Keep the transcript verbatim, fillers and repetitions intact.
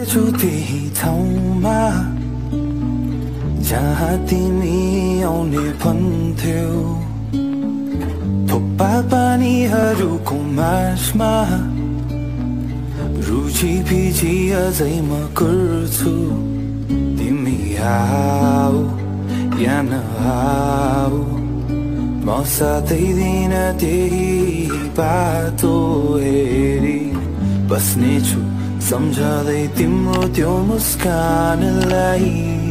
छु त्यही ठाउँमा जहाँ तिमी आउने भन्थ्यौ थोपा पानीहरूको मासमा रुचि पिची अझै म गर्छु तिमी आऊ या नआऊ म साथै दिन त्यही बाटो हेरी बस्नेछु सम्झँदै तिम्रो त्यो मुस्कानलाई